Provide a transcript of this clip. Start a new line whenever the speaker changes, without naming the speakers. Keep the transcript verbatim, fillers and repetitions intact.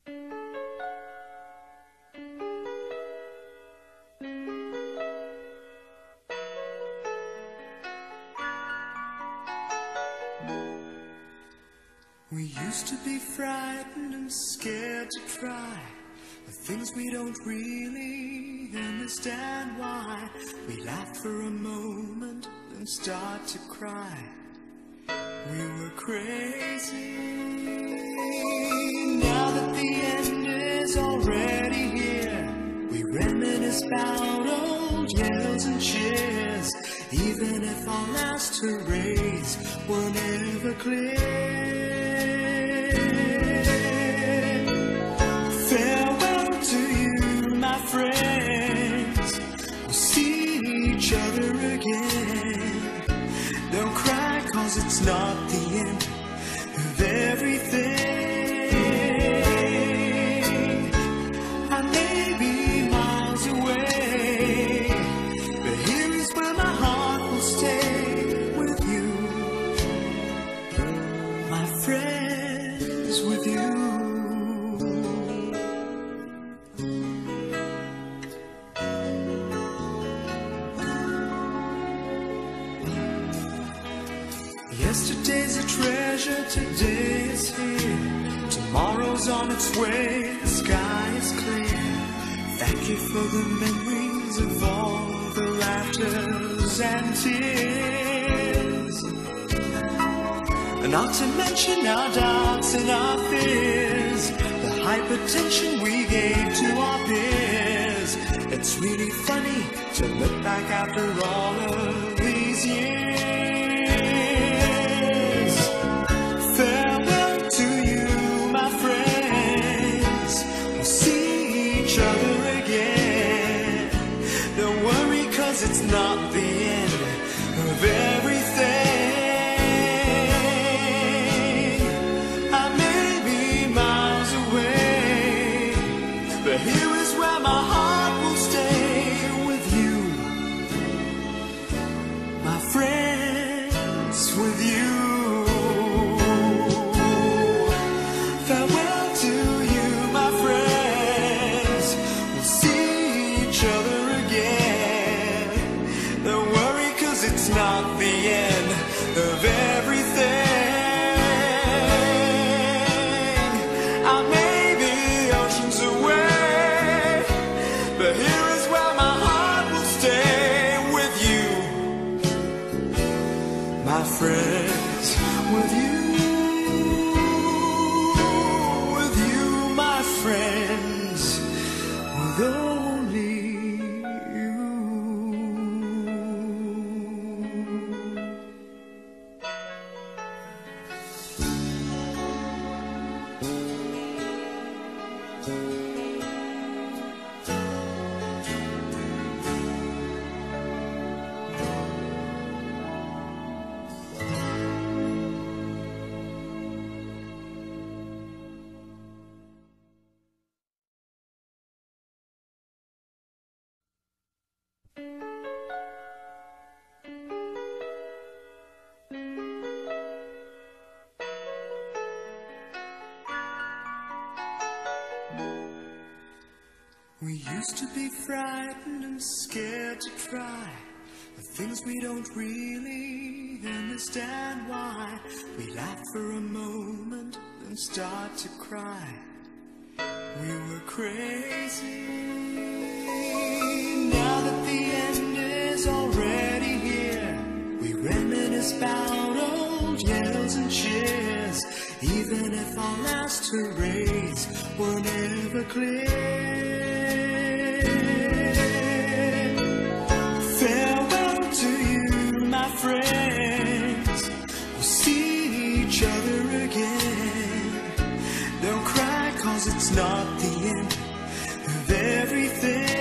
We used to be frightened and scared to try the things we don't really understand why. We laugh for a moment and start to cry. We were crazy. Now that the end is already here, we reminisce about old yells and cheers, even if our last hurrays were never clear. Farewell to you, my friends. We'll see each other again. Don't cry, cause it's not the end of everything. I may be miles away, but here is where my heart will stay with you, my friends, with you. Yesterday's a treasure, today is here. Tomorrow's on its way, the sky is clear. Thank you for the memories of all the laughters and tears, and not to mention our doubts and our fears, the hypertension we gave to our peers. It's really funny to look back after all of these years. It's not the end of everything. I may be miles away, but here is where my heart will stay with you, my friends, with you. Farewell to you, my friends. We'll see each other again. Don't worry, cause it's not the end of everything. I may be oceans away, but here is where my heart will stay with you, my friends, with you, with you, my friends, with only you. We used to be frightened and scared to try the things we don't really understand why. We laugh for a moment and start to cry. We were crazy. Now that the end is already here, we reminisce about old yells and cheers, even if our last hurrays were never clear. Farewell to you, my friends. We'll see each other again. Don't cry, cause it's not the end of everything.